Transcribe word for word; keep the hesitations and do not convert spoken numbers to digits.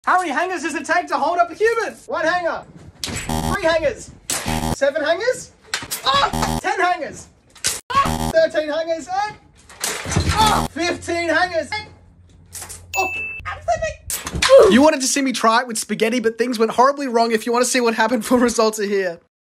How many hangers does it take to hold up a human? One hanger. Three hangers. Seven hangers. Ah! Ten hangers. Ah! Thirteen hangers. And ah! Fifteen hangers. And oh, I'm slipping. You wanted to see me try it with spaghetti, but things went horribly wrong. If you want to see what happened, full results are here.